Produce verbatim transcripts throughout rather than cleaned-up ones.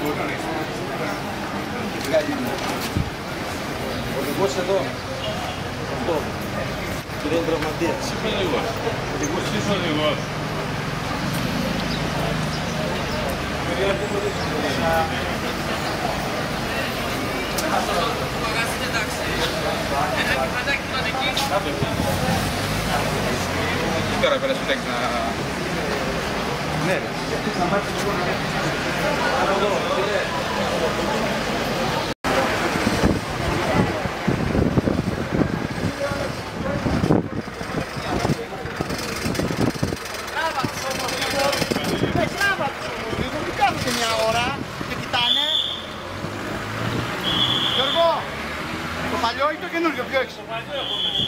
Οδηγός εδώ. Αυτό. Κύριε είναι τραυματίας. Είμαι οδηγός. Οδηγός, είσαι οδηγός. Τώρα πέρασε το τέκνα. Ναι, ρε. Μια ώρα και κοιτάνε. Γιώργο, το παλιό ή το καινούργιο, ποιο έχεις? Το παλιό έχω μέσα.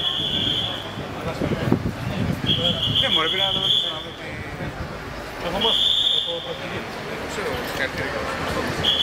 Ναι μωρέ, πήρα να το ρωτήσω να δω τι... Το έχω μάθει, το έχω προτεγεί. Δεν ξέρω, κάτι